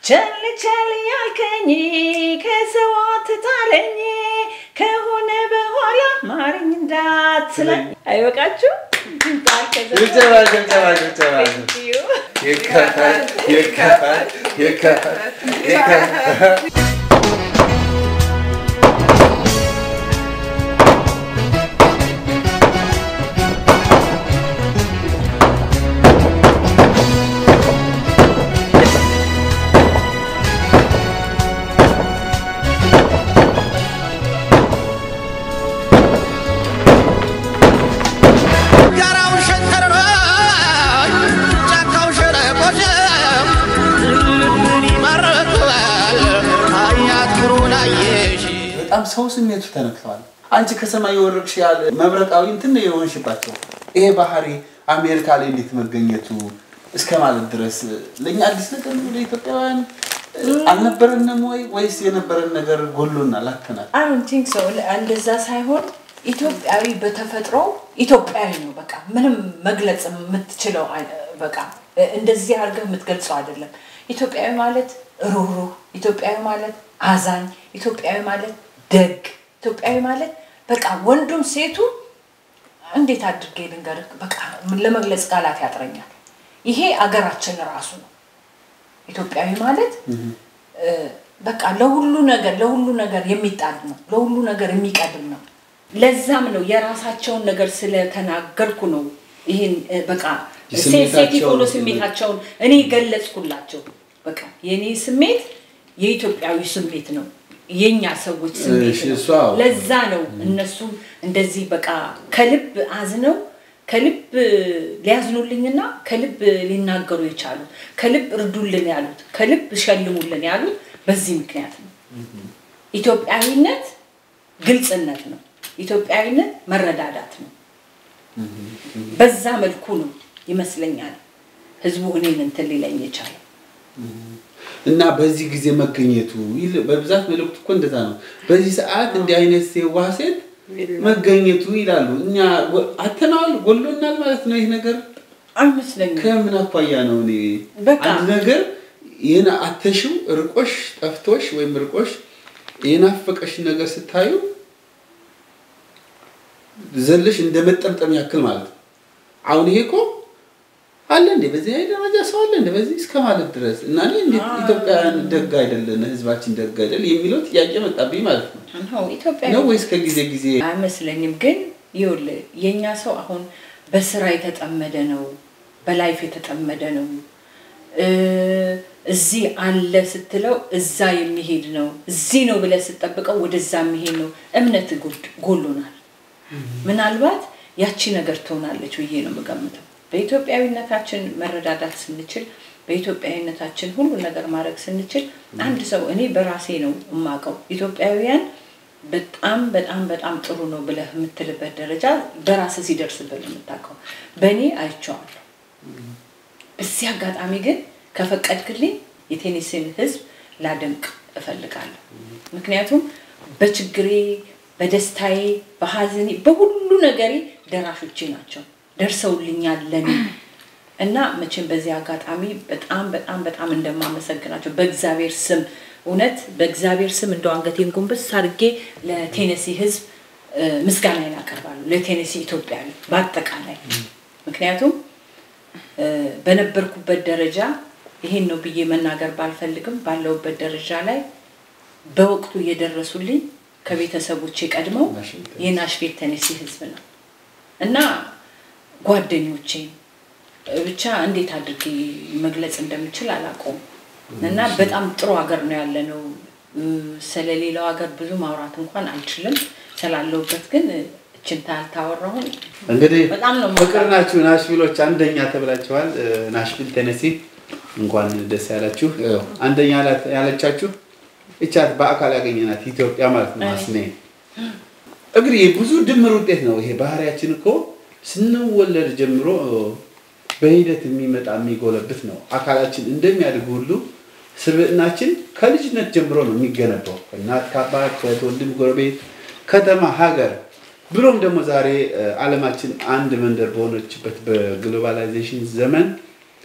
ቸል ቸል ያልከኝ ከሰዋት ታለኝ ከሆነ በኋላ ማርኝ እንዳትለኝ አይበቃችሁ ሰው ስሜቱ ተነክቷል አንቺ ከሰማይ ወርቅሽ ያለ መብረቃዊ እንትን ነው የሆንሽባቸው ይሄ ባህሪ አሜሪካ ላይ እንዴት መገኘቱ እስከማለት ድረስ ለኛ አዲስ ነገር ነው ለኢትዮጵያውያን አልነበረንም ወይስ የነበረን ነገር ጎሎናል አተናል I don't think so እንደዛ ሳይሆን ኢትዮጵያዊ በተፈጥሮ ኢትዮጵያዊ ነው በቃ ምንም መግለጽ የምትችለው በቃ እንደዚህ አድርገህ የምትገልጸው አይደለም ኢትዮጵያዊ ማለት ሩህሩህ ኢትዮጵያዊ ማለት አዛኝ ኢትዮጵያዊ ማለት ደግ ኢትዮጵያዊ ማለት በቃ ወንዱም ሴቱ እንዴት አድርጌ ልንገርህ በቃ ለመግለጽ ቃላት ያጥረኛል ይሄ አገራችን ራሱ ነው ኢትዮጵያዊ ማለት በቃ ለሁሉ ነገር የሚጣል ነው ለሁሉ ነገር የሚቀድም ነው ለዛም ነው የራሳቸውን ነገር ስለተናገርኩ ነው ይሄን በቃ ሴቲፎሎ ስሜታቸውን እኔ ገለጽኩላቸው በቃ የኔ ስሜት የኢትዮጵያዊ ስሜት ነው የኛ ሰዎች ስሜት ነው ለዛ ነው እነሱ እንደዚህ በቃ ከልብ አዝነው ከልብ ሊያዝኑልኝና ከልብ ሊናገሩ ይቻሉ ከልብ እርዱልን ያሉት ከልብ ሸልሙልን ያሉት በዚህ ምክንያት ነው ኢትዮጵያዊነት ግልጽነት ነው ኢትዮጵያዊነት መረዳዳት ነው በዛ መልኩ ነው ይመስለኛል ህዝቡ እኔን እንትን ሊለኝ ይቻላል እና በዚህ ጊዜ መገኘቱ በብዛት መልእክቱ እኮ እንደዛ ነው በዚህ ሰዓት እንዲህ አይነት ሲዋሰት መገኘቱ ይላሉ እኛ አተናል ጎሎናል ማለት ነው ይሄ ነገር አይመስለኝም ከምን አቋያ ነው እኔ አንድ ነገር የና አተሽው ርቆሽ ጠፍቶሽ ወይ ምርቆሽ የናፈቀሽ ነገር ስታዩ ዘለሽ እንደመጠምጠም ያክል ማለት አሁን ይሄ እኮ አለ እንዴ በዚህ ደረጃ ሰው አለ እንዴ በዚህ እስከማለት ድረስ እና እኔ ኢትዮጵያን ደግ አይደለም ህዝባችን ደግ አይደል የሚለው ጥያቄ መጣብኝ ማለት ነው አዎ ኢትዮጵያ ነው ወይስ ከጊዜ ጊዜ አይመስለኝም ግን ይውል የኛ ሰው አሁን በስራ የተጠመደ ነው በላይፍ የተጠመደ ነው እዚህ አለ ስትለው እዛ የሚሄድ ነው እዚህ ነው ብለ ስትጠብቀው ወደዛ የሚሄድ ነው እምነት ጎሎናል ምናልባት ያቺ ነገር ትሆናለች ወይ ነው መገመተው በኢትዮጵያዊነታችን መረዳዳት ስንችል በኢትዮጵያዊነታችን ሁሉ ነገር ማድረግ ስንችል አንድ ሰው እኔ በራሴ ነው ማቀው ኢትዮጵያውያን በጣም ጥሩ ነው ብለህ የምትልበት ደረጃ በራስ ሲደርስበት የምታቀው በእኔ አይቻለሁ እዚህ አጋጣሚ ግን ከፈቀድክልኝ የቴኒሲን ህዝብ ላደንቅ እፈልጋለሁ ምክንያቱም በችግሬ በደስታዬ በሐዘኔ በሁሉ ነገሬ ደራሾቼ ናቸው ደርሰውልኛል ለኔ እና መቼም በዚህ አጋጣሚ በጣም እንደማመሰግናቸው በእግዚአብሔር ስም እውነት በእግዚአብሔር ስም እንደው አንገቴን ጎንበስ አድርጌ ለቴኒሲ ህዝብ ምስጋና ያቀርባሉ ለቴኒሲ ኢትዮጵያ በአጠቃላይ ምክንያቱም በነበርኩበት ደረጃ ይሄን ነው ብዬ መናገር ባልፈልግም ባለውበት ደረጃ ላይ በወቅቱ የደረሱልኝ ከቤተሰቦቼ ቀድመው የናሽቪል ቴኒሲ ህዝብ ነው እና ጓደኞቼ ብቻ እንዴት አድርጌ መግለጽ እንደምችል አላቆም እና በጣም ጥሩ ሀገር ነው ያለነው ስለሌላው ሀገር ብዙ ማውራት እንኳን አልችልም ስላለውበት ግን እቺን ታወራሁ እንግዲህ በቅርናችሁ ናሽቪሎች አንደኛ ተብላችኋል ናሽቪል ቴኒሲ እንኳን ደስ ያላችሁ አንደኛ ያለቻችሁ እቻት በአካል ያገኘናት ኢትዮጵያ ማለት ነው አስኔ እግሪ ብዙ ድምር ውጤት ነው ይሄ ባህሪያችን እኮ ስንወለድ ጀምሮ በሂደት የሚመጣ የሚጎለብት ነው አካላችን እንደሚያድግ ሁሉ ስብዕናችን ከልጅነት ጀምሮ ነው የሚገነባው እናት ከአባት ከወንድም ጎረቤት ከተማ ሀገር ብሎም ደግሞ ዛሬ ዓለማችን አንድ መንደር በሆነችበት በግሎባላይዜሽን ዘመን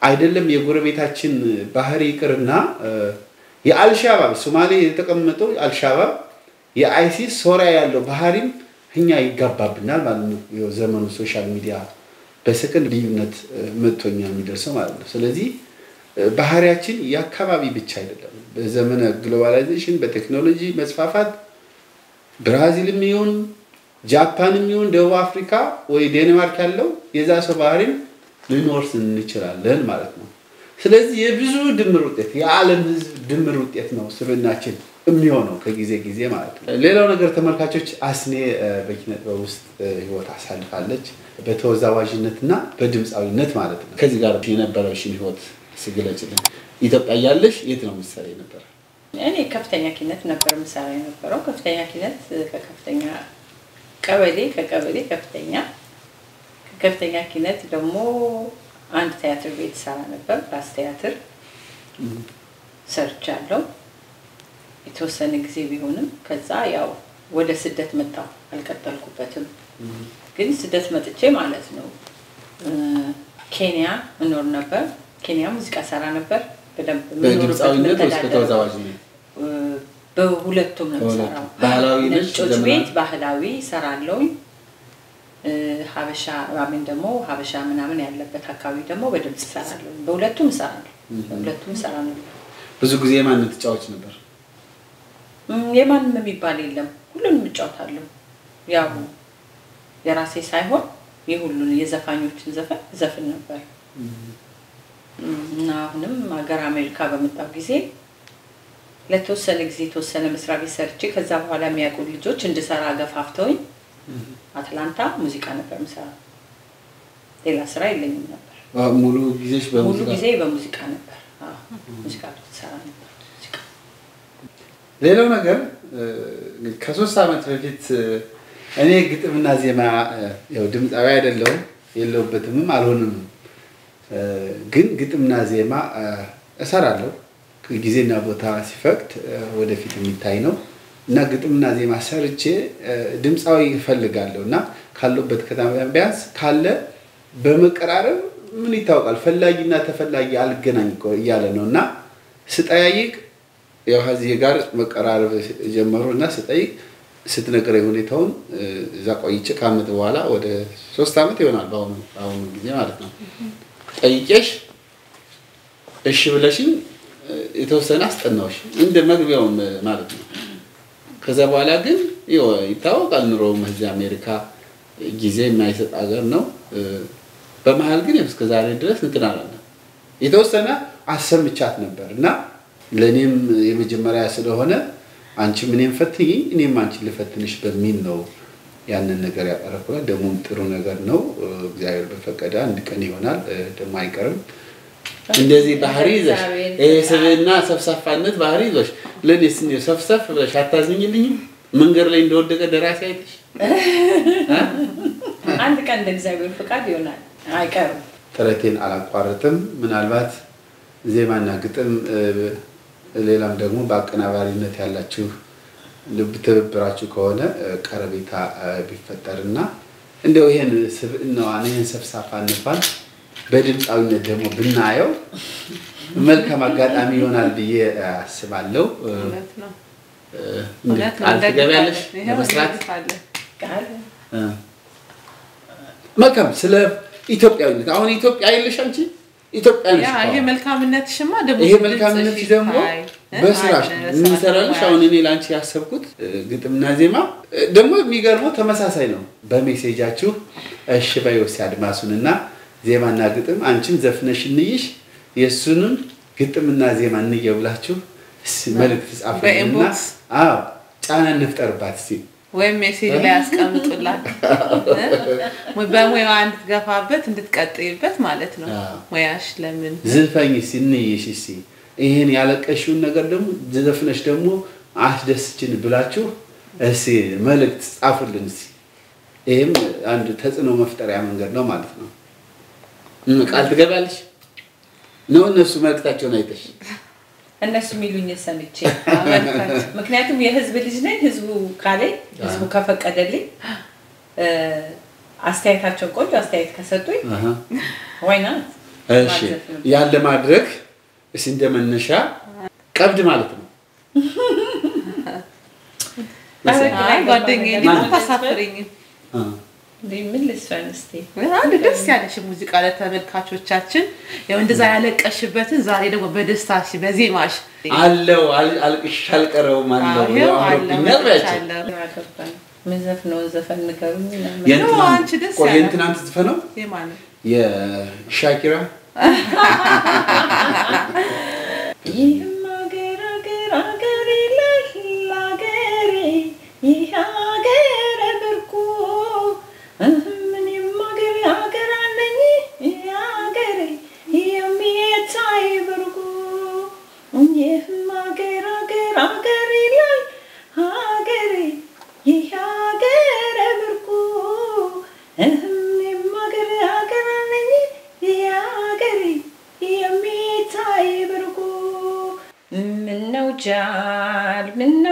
አይደለም የጎረቤታችን ባህር ይቅርና የአልሻባብ ሶማሌ የተቀመጠው አልሻባብ የአይሲስ ሶሪያ ያለው ባህሪም እኛ ይጋባብናል ማለት ነው ዘመኑ ሶሻል ሚዲያ በሰከንድ ልዩነት መጥቶኛ የሚደርሰው ማለት ነው ስለዚህ ባህሪያችን ያካባቢ ብቻ አይደለም በዘመነ ግሎባላይዜሽን በቴክኖሎጂ መስፋፋት ብራዚልም ይሁን ጃፓንም ይሁን ደቡብ አፍሪካ ወይ ዴንማርክ ያለው የዛ ሰው ባህሪም ሊኖርስ እንችላለን ማለት ነው ስለዚህ የብዙ ድምር ውጤት የዓለም ህዝብ ድምር ውጤት ነው ስብናችን የሚሆነው ከጊዜ ጊዜ ማለት ነው ሌላው ነገር ተመልካቾች አስኔ በኪነት በውስጥ ህይወት አሳልፋለች በተወዛዋዥነትና በድምጻዊነት ማለት ነው ከዚህ ጋር የነበረውሽን ህይወት ሲገለጽልን ኢትዮጵያ ያለሽ የት ነው ምሳሌ ነበር እኔ ከፍተኛ ኪነት ነበር ምሳሌ ነበረው ከፍተኛ ኪነት ከከፍተኛ ከቀበሌ ከፍተኛ ኪነት ደግሞ አንድ ቲያትር ቤት ሰራ ነበር ራስ ቲያትር ሰርቻለሁ የተወሰነ ጊዜ ቢሆንም ከዛ ያው ወደ ስደት መጣሁ አልቀጠልኩበትም ግን ስደት መጥቼ ማለት ነው ኬንያ እኖር ነበር ኬንያ ሙዚቃ ሰራ ነበር በደንብ በድምጻዊነት ወይስ በተወዛዋዥነት በሁለቱም ነው ሰራው ባህላዊ ቤት ባህላዊ ሰራለሁ ሀበሻ አሜን ደግሞ ሀበሻ ምናምን ያለበት አካባቢ ደግሞ በድምጽ ሰራለሁ በሁለቱም ሰራለሁ ብዙ ጊዜ ማን ተጫዋች ነበር የማንም የሚባል የለም ሁሉንም እጫወታለሁ ያው የራሴ ሳይሆን የሁሉን የዘፋኞችን ዘፈን ነበር እና አሁንም ሀገር አሜሪካ በመጣው ጊዜ ለተወሰነ ጊዜ ተወሰነ መስሪያ ቤት ሰርቼ ከዛ በኋላ የሚያውቁ ልጆች እንድሰራ ገፋፍተውኝ አትላንታ ሙዚቃ ነበር መስራት ሌላ ስራ የለኝም ነበር ሙሉ ጊዜ በሙዚቃ ነበር ሙዚቃ ሰራ ነበር ሌላው ነገር ከ3 አመት በፊት እኔ ግጥምና ዜማ ያው ድምጻዊ አይደለም የለውበትም አልሆንም ግን ግጥምና ዜማ እሰራለሁ ጊዜና ቦታ ሲፈቅድ ወደፊት የሚታይ ነው እና ግጥምና ዜማ ሰርቼ ድምጻዊ ይፈልጋለሁና ካለበት ከተማ ቢያንስ ካለ በመቀራረብ ምን ይታወቃል ፈላጊና ተፈላጊ አልገናኝ ይያለ ነውና ስጠያይቅ ያው ሀዚህ ጋር መቀራረብ ጀመሩና ስጠይቅ ስትነግረኝ ሁኔታውን እዛ ቆይቼ ካመት በኋላ ወደ 3 አመት ይሆናል ባሁን ጊዜ ማለት ነው ጠይቄሽ እሺ ብለሽኝ የተወሰነ አስጠናውሽ እንደ መግቢያው ማለት ነው ከዛ በኋላ ግን ይታወቃል ኑሮው እዚህ አሜሪካ ጊዜ የማይሰጥ ሀገር ነው በመሃል ግን እስከ ዛሬ ድረስ እንትናላና የተወሰነ አሰምቻት ነበርና ለኔም የመጀመሪያ ስለሆነ አንቺ ምንም ፈትኝ እኔም አንቺ ልፈትንሽ በሚል ነው ያንን ነገር ያቀረብኩላ ደግሞ ጥሩ ነገር ነው እግዚአብሔር በፈቀደ አንድ ቀን ይሆናል ደግሞ አይቀርም እንደዚህ ባህሪ ይዘሽ ሰብና ሰፍሳፋነት ባህሪ ይዘሽ ለኔስ ነው ሰፍሰፍ ብለሽ አታዝኝልኝ መንገር ላይ እንደወደቀ ደራሲ አይተሽ አንድ ቀን እግዚአብሔር ፈቃድ ይሆናል አይቀርም ጥረቴን አላቋረጥም ምናልባት ዜማና ግጥም ሌላም ደግሞ በአቀናባሪነት ያላችሁ ልብ ተብራችሁ ከሆነ ቀረቤታ ቢፈጠርና እንደው ይሄን ስብእናው አኔን ሰፍሳፋነፋን በድምጻዊነት ደግሞ ብናየው መልካም አጋጣሚ ይሆናል ብዬ አስባለሁ አልተገበያለሽ ለመስራት መልካም ስለ ኢትዮጵያዊነት አሁን ኢትዮጵያ አይልሽ አንቺ ኢትዮጵያ ነሽ ይሄ መልካምነትሽማ ደግሞ ይሄ መልካምነትሽ ደግሞ በስራሽ ምን ሰራልሽ አሁን እኔ ላንቺ ያሰብኩት ግጥምና ዜማ ደግሞ የሚገርመው ተመሳሳይ ነው በሜሴጃችሁ እሺ ባይወስ አድማሱንና ዜማና ግጥም አንቺም ዘፍነሽ እንይሽ የሱንም ግጥምና ዜማ እንየብላችሁ መልእክት ጻፉልና ጫና እንፍጠርባት እስቲ ወይ ሜሴጅ ላይ አስቀምጡላት ወይ በሙያው አንድ ገፋበት እንድትቀጥይበት ማለት ነው ሙያሽ ለምን ዝፈኝ ሲንይሽ እስቲ ይሄን ያለቀሽውን ነገር ደግሞ ዘፍነሽ ደግሞ አስደስችን ብላችሁ እስቲ መልእክት ጻፉልን እስቲ ይሄም አንድ ተጽኖ መፍጠሪያ መንገድ ነው ማለት ነው ቃል ትገባለሽ ነው እነሱ መልእክታቸውን አይተሽ እነሱ ሚሉኝ ሰምቼ ምክንያቱም የህዝብ ልጅ ነኝ ህዝቡ ካለኝ ህዝቡ ከፈቀደልኝ አስተያየታቸው ቆንጆ አስተያየት ከሰጡኝ why not እሺ ያለ ማድረግ እሺ እንደመነሻ ቀብድ ማለት ነው ጓደኛዬ ታሳፍረኝ ምን ልስፈን እስቲ አንድ ደስ ያለሽ ሙዚቃ ለተመልካቾቻችን ያው እንደዛ ያለቀሽበትን ዛሬ ደግሞ በደስታሽ በዜማሽ አለው አልቅሽ አልቀረውም አለው አምሮብኛል ባያችሁ ምን ዘፈነው ዘፈን ንገሩኝ አንቺ ደስ ያለ የእንትናንት ዘፈነው የማን የሻኪራ ይህም አገር ለላገሬ ይህ አገር ብርቁ ምንም አገር አለኝ አገሬ የሚታይ ብርቁ ይህም አገር ላይ አገሬ ይህ አገር ብርቁ ምንም አገር አለኝ አገሬ የሚታይ ብርቁ ምነው ጃል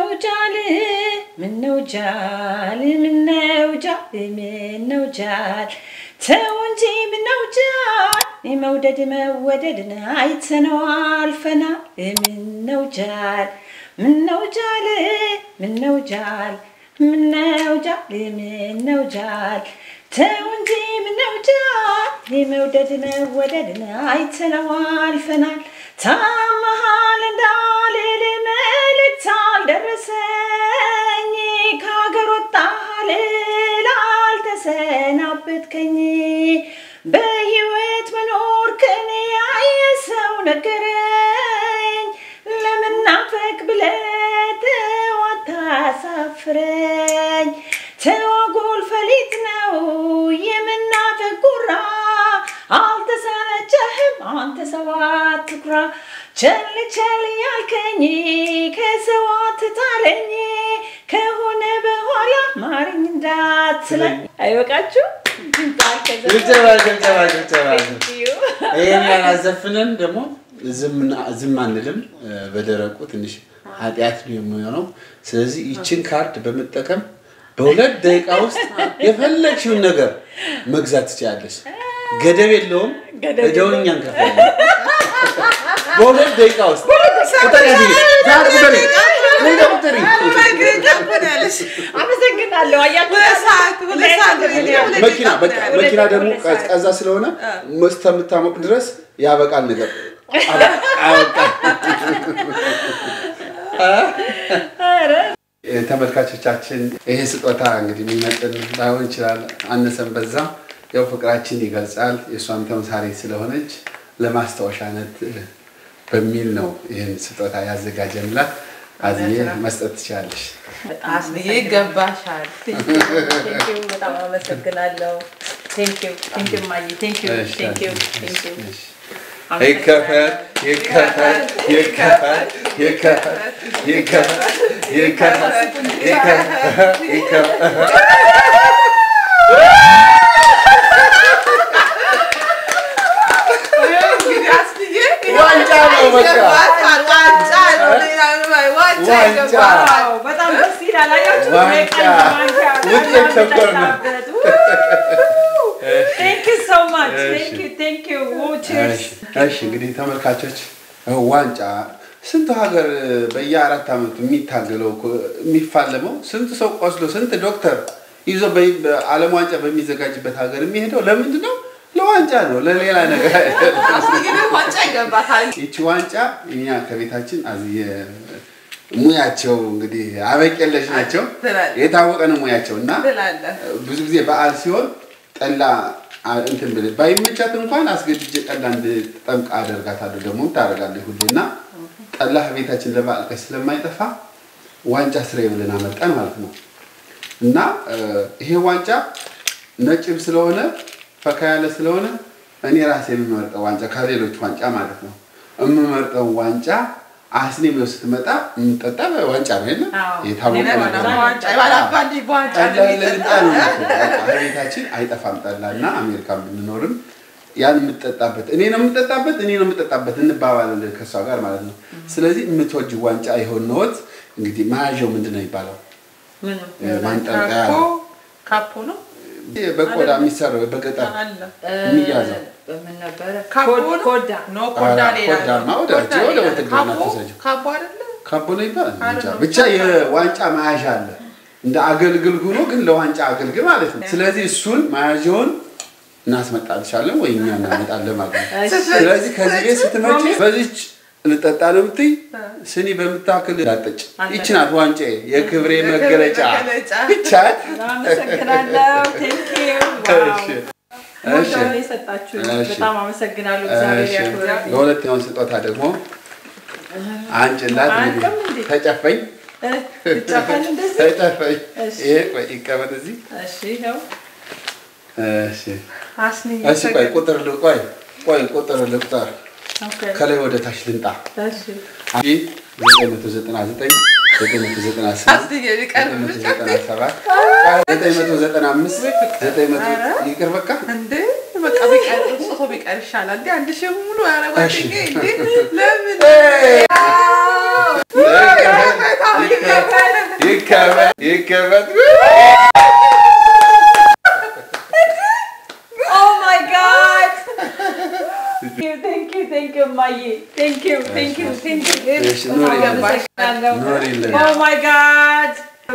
ተው እንጂ ምነው ጃል መውደድ መወደድን አይተነው አልፈናል ምነው ጃል ተው እንጂ ምነው ጃል መውደድ መወደድን አይተነው አልፈናል ታመሃል እንዳልል መልእክት አልደረሰኝ ከሀገር ወጣሃል ላልተሰናበትከኝ በህይወት መኖርክን ያየ ሰው ነገረኝ ለመናፈቅ ብለህ ተው አታሳፍረኝ ተው አጉል ፈሊጥ ነው የመናፈቅ ጉራ አልተሰለቸህም አንተ ሰው አትኩራ ቸል ያልከኝ ከሰው አትጣለኝ ከሆነ በኋላ ማረኝ እንዳትለኝ አይበቃችሁ ጀባ ይሄን ያዘፍነን ደግሞ ዝም አንልም በደረቁ ትንሽ ኃጢያት ነው የሚሆነው ስለዚህ ይችን ካርድ በመጠቀም በሁለት ደቂቃ ውስጥ የፈለግሽውን ነገር መግዛት ትችያለሽ ገደብ የለውም እደውኛን ከፈለ በሁለት ደቂቃ ውስጥ ቁጥሪ አመሰግናለሁ መኪና ደግሞ ቀዝቃዛ ስለሆነ መስተምታሞቅ ድረስ ያበቃል ነገር ተመልካቾቻችን ይሄ ስጦታ እንግዲህ የሚመጥን ባይሆን ይችላል አነሰም በዛ ያው ፍቅራችን ይገልጻል የሷም ተምሳሌት ስለሆነች ለማስተዋሻነት በሚል ነው ይሄን ስጦታ ያዘጋጀንላት አዚዬ መስጠት ትችላለሽ አስኒዬ ገባሻል በጣም አመሰግናለሁ thank you ማይ thank you በጣም ደስ ይላል አያችሁ Thank you so much. Thank you. Cheers. እሺ እንግዲህ ተመልካቾች ዋንጫ ስንት ሀገር በየ4 አመቱ የሚታገለው የሚፋለመው ስንት ሰው ቆስሎ ስንት ዶክተር ይዞ በዓለም ዋንጫ በሚዘጋጅበት ሀገር የሚሄደው ለምንድን ነው ለዋንጫ ነው ለሌላ ነገር አይደለም ዋንጫ ይገባታል እቺ ዋንጫ እኛ ከቤታችን አዝየ ሙያቸው እንግዲህ አበቀለሽ ናቸው የታወቀ ነው ሙያቸውና ብዙ ጊዜ በዓል ሲሆን ጠላ እንትን ብለ ባይመቻት እንኳን አስገድጄ ጠላ እንድጠምቅ አደርጋታለሁ ደግሞ ታረጋለህ ሁሉና ጠላ ቤታችን ለበዓል ስለማይጠፋ ዋንጫ ስራዬ ብለና መጣን ማለት ነው እና ይሄ ዋንጫ ነጭም ስለሆነ ፈካ ያለ ስለሆነ እኔ ራሴ የምመርጠው ዋንጫ ከሌሎች ዋንጫ ማለት ነው የምመርጠው ዋንጫ አስኒ መስጥመጣ እንጠጣ ዋንጫ ነው አይደል የታወቀ ዋንጫ ይባላል ዋንጫ ቤታችን አይጠፋም ጠላና አሜሪካ ብንኖርም ያን የምትጠጣበት እኔ ነው የምትጠጣበት እንባባለን ከሷ ጋር ማለት ነው ስለዚህ የምትወጂ ዋንጫ ይሆን ነው እንግዲህ ማያጀው ምንድነው ይባላል ምን ማንጠልቀያ ካፖ ነው በቆዳ የሚሰራው በገጠር የሚያዘው በምን ነበር ኮዳ ነው ኮዳ ሌላ ማውዳቸው ወደ ወተደና ተሰጀው ካቦ አይደለ ካቦ ነው ይባላል ብቻ የዋንጫ ማያዣ አለ እንደ አገልግል ሆኖ ግን ለዋንጫ አገልግል ማለት ነው ስለዚህ እሱን ማያዣውን እናስመጣልሻለን ወይ እኛ እናመጣለን ማለት ነው ስለዚህ ከዚህ ቤት ስትመጪ በዚች ልጠጣ ነው ብትይ ስኒ በመታከል ዳጠጭ ይችናት ዋንጫ የክብሬ መገለጫ ብቻት አመሰግናለሁ ቴንክ ዩ እሺ ለሰጣችሁ በጣም አመሰግናለሁ እግዚአብሔር ያክብርልኝ ለሁለተኛው ስጦታ ደግሞ አንቺላት ተጨፈኝ ተጨፈኝ እንደዚህ ተጨፈኝ ይሄ ቆይ ይቀበል እዚህ እሺ ይሄው እሺ እሺ ቆይ ቁጥር ልቆይ ቁጥር ልቁጠር ከላይ ወደ ታች ልንጣ እሺ 999 998 ይቅር በቃ እንዴ በቃ ቢቀር ጾቶ ቢቀር ይሻላል እንዴ አንድ ሺህ ሙሉ ያረጋግጥ እንዴ ለምን ይከበት Oh my god Thank you Maye thank you Oh my god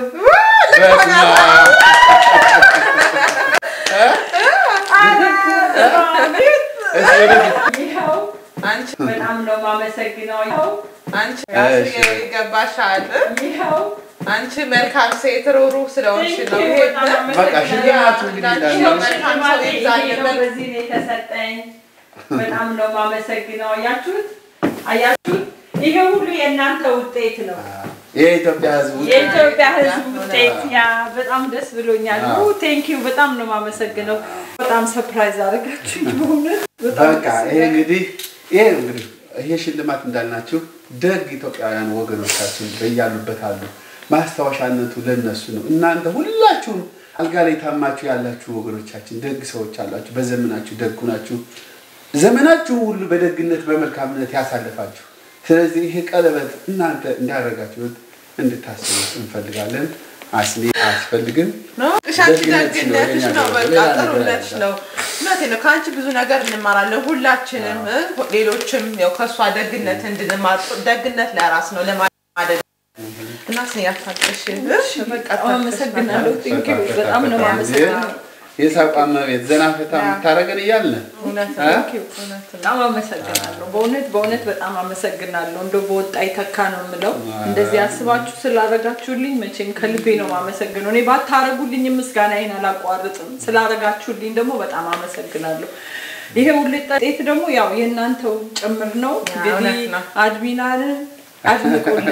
አንቺ በጣም ነው ማመሰግነው አንቺ ይገባሻል ይሄው አንቺ መልካም ሴት ሩህሩህ ስለሆንሽ ነው ይሄ በቃ ሽልማቱ እንግዲህ በዚህ ነው የተሰጠኝ በጣም ነው ማመሰግነው አያችሁት ይሄ ሁሉ የእናንተ ውጤት ነው የኢትዮጵያ ህዝብ ውጤት ያ በጣም ደስ ብሎኛል ቴንክ ዩ በጣም ነው ማመሰግነው በጣም ሰርፕራይዝ አደረጋችሁ በቃ ይሄ እንግዲህ ይሄ ሽልማት እንዳልናችሁ ደግ ኢትዮጵያውያን ወገኖቻችን በያሉበት አሉ ማስተዋሻነቱ ለነሱ ነው እናንተ ሁላችሁም አልጋ ላይ ታማችሁ ያላችሁ ወገኖቻችን ደግ ሰዎች አላችሁ በዘመናችሁ ደግ ናችሁ ዘመናችሁ ሁሉ በደግነት በመልካምነት ያሳለፋችሁ ስለዚህ ይሄ ቀለበት እናንተ እንዳረጋችሁት እንድታስቡት እንፈልጋለን አስሊ አስፈልግን ነው ሻንቲነትሽ ነው በቃ ጥሩነትሽ ነው እናቴ ካንቺ ብዙ ነገር እንማራለን ሁላችንም ሌሎችም ያው ከሷ ደግነት እንድንማር ደግነት ለራስ ነው ለማደግ እና ሲያፋጥሽ በቃ አመሰግናለሁ ቴንክ ዩ በጣም ነው ማመሰግናለሁ የሳቋም ቤት ዘናፈታ ታረገን ይያልነ ቴንክ ዩ በጣም አመሰግናለሁ በእውነት በጣም አመሰግናለሁ እንደው በወጣይ ተካ ነው ምለው እንደዚህ አስባችሁ ስላረጋችሁልኝ መቼም ከልቤ ነው ማመሰግነው እኔ ባታረጉልኝ ምስጋናዬን አላቋርጥም ስላረጋችሁልኝ ደግሞ በጣም አመሰግናለሁ ይሄ ሁሉ ውጤት ደግሞ ያው የእናንተው ጭምር ነው እንግዲህ አድሚናል አድምቁልኝ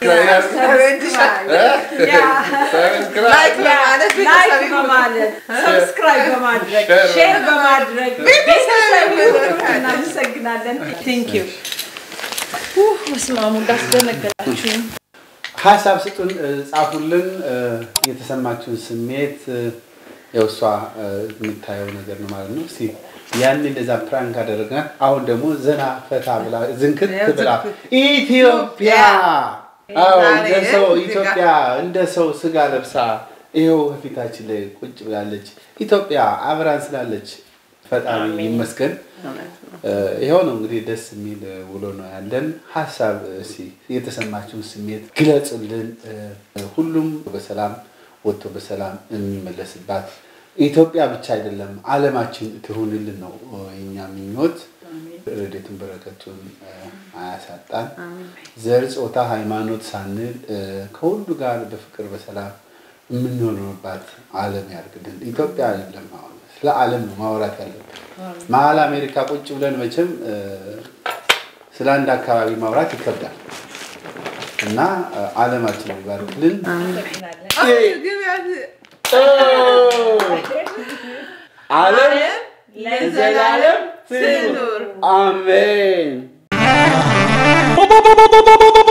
ላይክ በማለት ሰብስክራይብ በማድረግ ሼር በማድረግ ቤተሰብ እናመሰግናለን ቴንክ ዩ ወስማሙ እንዳስደነገጣችሁ ሐሳብ ስጡን ጻፉልን የተሰማችሁን ስሜት ያውሷ የምታየው ነገር ነው ማለት ነው እስቲ ያን እንደዛ ፕራንክ አደረግናት አሁን ደግሞ ዘና ፈታ ብላ ዝንክት ብላ ኢትዮጵያ እንደሰው ኢትዮጵያ እንደሰው ስጋ ለብሳ ይሄው ፊታችን ላይ ቁጭ ብላለች ኢትዮጵያ አብራን ስላለች ፈጣሪ ይመስገን ይሄው ነው እንግዲህ ደስ የሚል ውሎ ነው ያለን ሐሳብ እሺ የተሰማችሁን ስሜት ግለጹልን ሁሉም በሰላም ወጥቶ በሰላም የሚመለስባት ኢትዮጵያ ብቻ አይደለም ዓለማችን ትሁንልን ነው እኛ ምኞት ረድኤቱን በረከቱን አያሳጣን ዘር ጾታ ሃይማኖት ሳንል ከሁሉ ጋር በፍቅር በሰላም የምንኖርባት ዓለም ያርግልን ኢትዮጵያ አይደለም ስለ ዓለም ነው ማውራት ያለብን መሀል አሜሪካ ቁጭ ብለን መቼም ስለ አንድ አካባቢ ማውራት ይከብዳል እና ዓለማችን ይባርክልን ዓለም ለዘላለም ትኑር አሜን